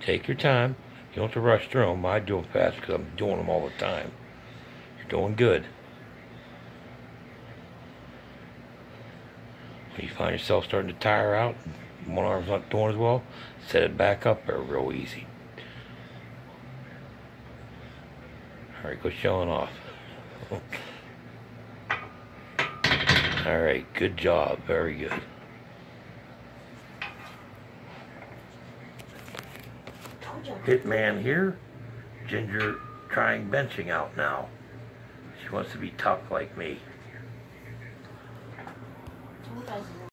Take your time. You don't have to rush through them. I do them fast because I'm doing them all the time. You're doing good. When you find yourself starting to tire out, one arm's not doing as well, set it back up there real easy. Alright, go showing off. Alright, good job. Very good. Hitman here. Ginger trying benching out now. She wants to be tough like me.